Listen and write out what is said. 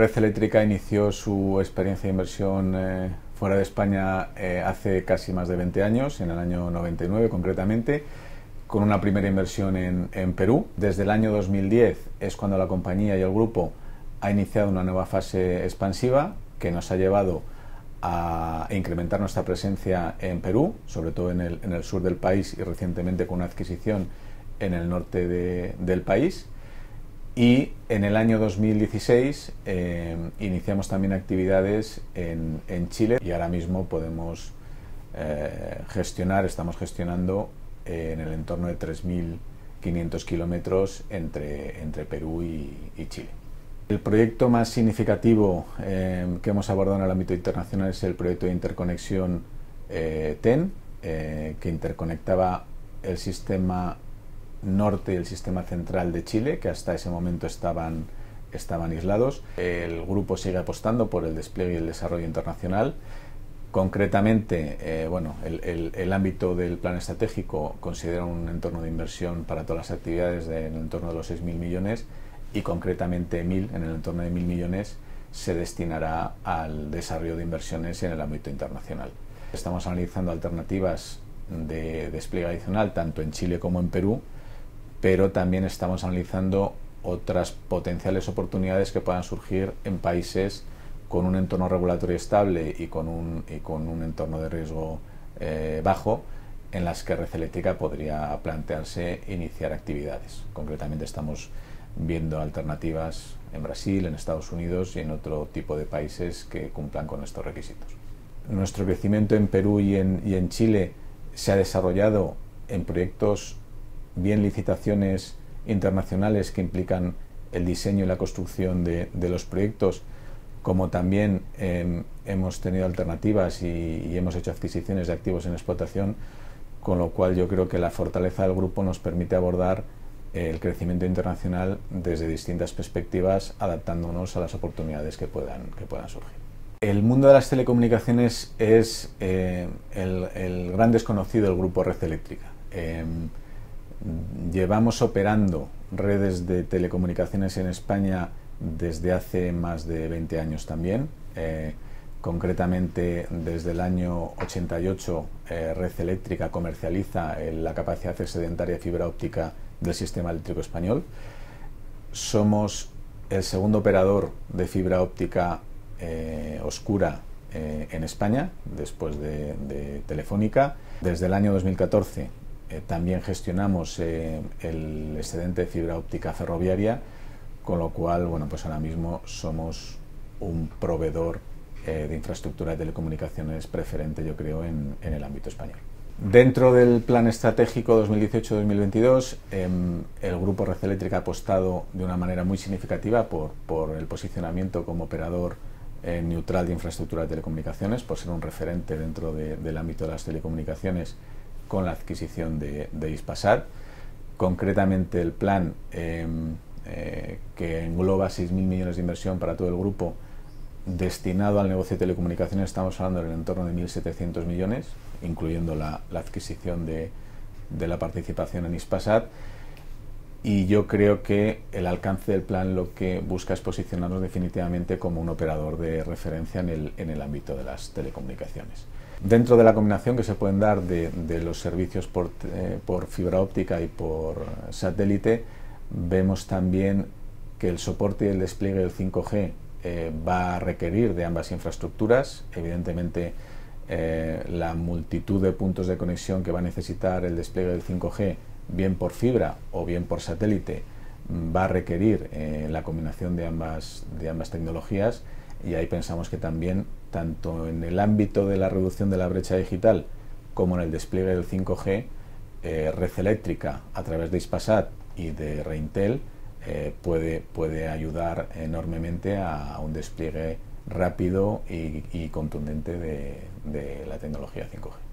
Red Eléctrica inició su experiencia de inversión fuera de España hace casi más de 20 años, en el año 99 concretamente, con una primera inversión en Perú. Desde el año 2010 es cuando la compañía y el grupo ha iniciado una nueva fase expansiva que nos ha llevado a incrementar nuestra presencia en Perú, sobre todo en el sur del país y recientemente con una adquisición en el norte del país. Y en el año 2016 iniciamos también actividades en Chile y ahora mismo podemos estamos gestionando en el entorno de 3.500 kilómetros entre Perú y Chile. El proyecto más significativo que hemos abordado en el ámbito internacional es el proyecto de interconexión TEN, que interconectaba el sistema norte y el sistema central de Chile, que hasta ese momento estaban aislados. El grupo sigue apostando por el despliegue y el desarrollo internacional. Concretamente, el ámbito del plan estratégico considera un entorno de inversión para todas las actividades en el entorno de los 6.000 millones y concretamente en el entorno de 1.000 millones se destinará al desarrollo de inversiones en el ámbito internacional. Estamos analizando alternativas de despliegue adicional tanto en Chile como en Perú, pero también estamos analizando otras potenciales oportunidades que puedan surgir en países con un entorno regulatorio estable y con un entorno de riesgo bajo, en las que Red Eléctrica podría plantearse iniciar actividades. Concretamente estamos viendo alternativas en Brasil, en Estados Unidos y en otro tipo de países que cumplan con estos requisitos. Nuestro crecimiento en Perú y en Chile se ha desarrollado en proyectos, bien licitaciones internacionales que implican el diseño y la construcción de los proyectos, como también hemos tenido alternativas y hemos hecho adquisiciones de activos en explotación, con lo cual yo creo que la fortaleza del grupo nos permite abordar el crecimiento internacional desde distintas perspectivas, adaptándonos a las oportunidades que puedan surgir. El mundo de las telecomunicaciones es el gran desconocido del grupo Red Eléctrica. Llevamos operando redes de telecomunicaciones en España desde hace más de 20 años también. Concretamente, desde el año 88, Red Eléctrica comercializa la capacidad excedentaria de fibra óptica del sistema eléctrico español. Somos el segundo operador de fibra óptica oscura en España, después de Telefónica. Desde el año 2014 también gestionamos el excedente de fibra óptica ferroviaria, con lo cual, pues ahora mismo somos un proveedor de infraestructura de telecomunicaciones preferente, yo creo, en el ámbito español. Dentro del plan estratégico 2018-2022, el grupo Red Eléctrica ha apostado de una manera muy significativa por el posicionamiento como operador neutral de infraestructura de telecomunicaciones, por ser un referente dentro del ámbito de las telecomunicaciones con la adquisición de Hispasat. Concretamente, el plan que engloba 6.000 millones de inversión para todo el grupo, destinado al negocio de telecomunicaciones, estamos hablando del entorno de 1.700 millones, incluyendo la adquisición de la participación en Hispasat. Y yo creo que el alcance del plan lo que busca es posicionarnos definitivamente como un operador de referencia en el ámbito de las telecomunicaciones. Dentro de la combinación que se pueden dar de los servicios por fibra óptica y por satélite, vemos también que el soporte y el despliegue del 5G va a requerir de ambas infraestructuras. Evidentemente, la multitud de puntos de conexión que va a necesitar el despliegue del 5G, bien por fibra o bien por satélite, va a requerir la combinación de ambas tecnologías, y ahí pensamos que también, tanto en el ámbito de la reducción de la brecha digital como en el despliegue del 5G, Red Eléctrica, a través de Hispasat y de Reintel, puede ayudar enormemente a un despliegue rápido y contundente de la tecnología 5G.